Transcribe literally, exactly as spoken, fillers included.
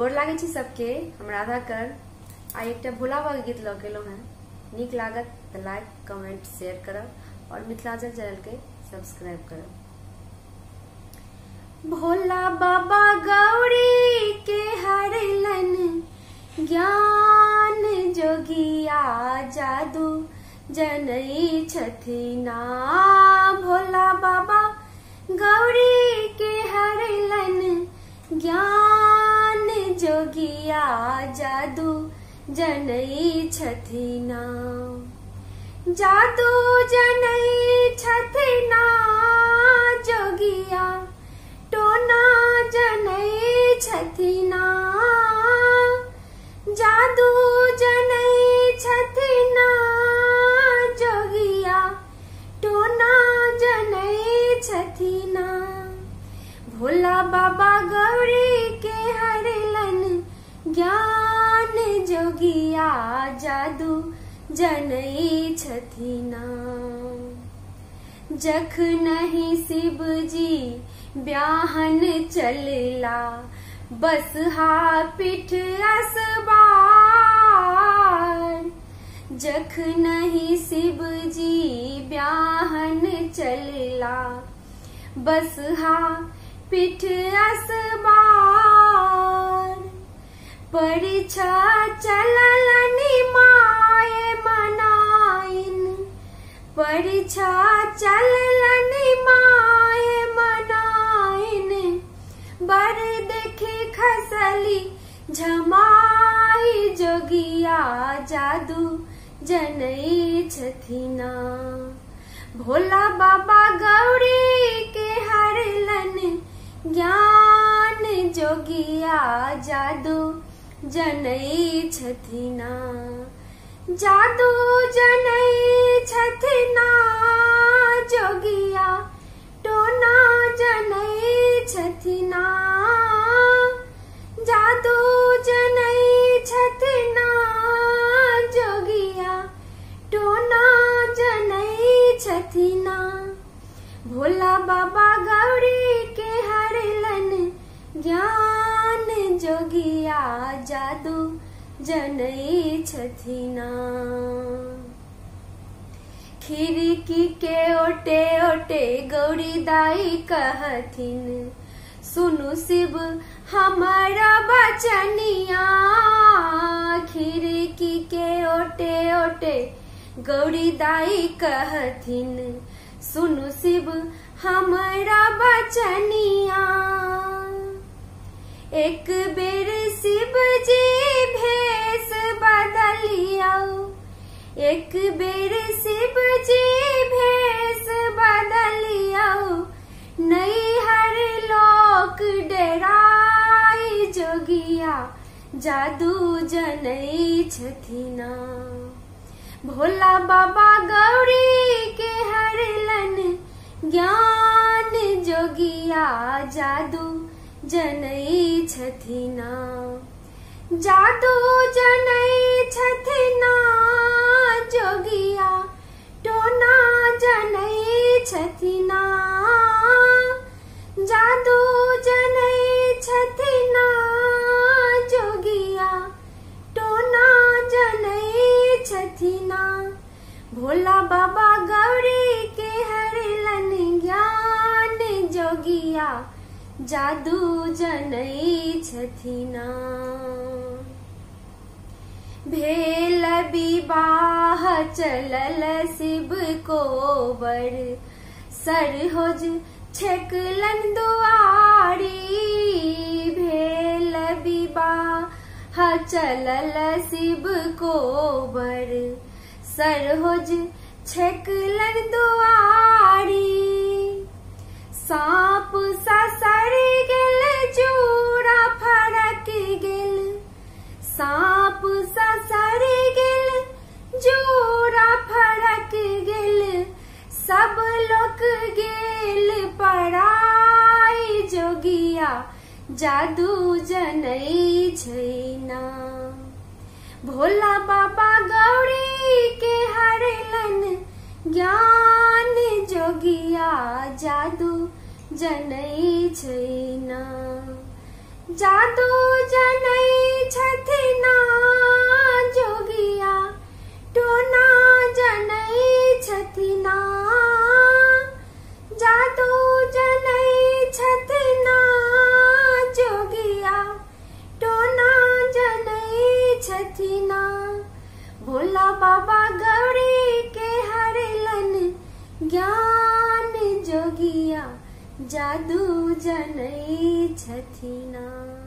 गोर लागे छी सबके। हम राधा कर आई एक भोला बाबा गीत लऽ के एलहुँ हैं। नीक लागत तो लाइक कमेंट शेयर करब और मिथिलांचल चैनल के सब्सक्राइब करब। भोला बाबा गौरी के हरलन ज्ञान जोगिया जादू जनई छथिना। भोला बाबा गौरी के हरलन ज्ञान जोगिया जादू जनई छथिना। जादू जनई छथिना जोगिया टोना जनई छथिना। जादू जनई छथिना जोगिया टोना जनई छथिना। भोला बाबा गौरी के हरलन ज्ञान जोगिया जादू जनई छथिना। जखनहि शिव जी ब्याहन चलला बसहा पीठ असबार। जखनहि शिव जी ब्याहन चलला बसहा पीठ असबार। परीक्षा चललनि माय मनाइन। परीक्षा चललनि माय मनाइन। बर देखे खसली झमाई जोगिया जादू जनई छथिना। भोला बाबा गौरी के हरलन ज्ञान जोगिया जादू जनई छथिना। जादू जनई छथिना जोगिया टोना जनई छथिना। जादू जनई छथिना जोगिया टोना जनई छथिना। भोला बाबा गौरी के हरलन ज्ञान जोगिया जादू जनई छथिना। खिड़की के ओटे ओटे गौरी दाई कहथिन सुनु शिव हमारा बचनिया। खिड़की के ओटे ओटे गौरी दाई कहथिन सुनु शिव हमारा बचनिया। एक बेर शिव जी भेष बदलिया। एक बेर शिव जी भेष बदलिया। नैहर लोक डराई जोगिया जादू जनई छथिना। भोला बाबा गौरी के हरलन ज्ञान जोगिया जादू जनई छथिना। जादू जनई छथिना जोगिया टोना जनई छथिना। जादू जनई छथिना जोगिया टोना जनई छथिना। भोला बाबा गौरी के हरलन ज्ञान जोगिया जादू जनई छथिना। भेल विवाह चलल शिव कोबर सरहोज छेकलन दुआरी। भेल विवाह चलल शिव कोबर सरहोज छेकलन दुआरी। सांप ससर गेल जूड़ा फड़क गेल। सांप ससर गेल जूड़ा फड़क गेल। सब लोग गेल पराई जोगिया जादू जनई छैना। भोला बाबा गौरी के हरलन ज्ञान जोगिया जादू जनई छैना। जादू जनै छथिना जोगिया टोना जनै छथिना जादू जनै छथिना जोगिया टोना जनै छथिना भोला बाबा गौरी के हरलन ज्ञान जोगिया जादू जनै छथिना।